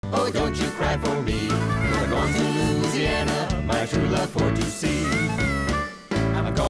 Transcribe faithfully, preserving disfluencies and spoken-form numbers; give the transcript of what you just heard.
Oh, don't you cry for me. We're going to Louisiana, my true love for to see.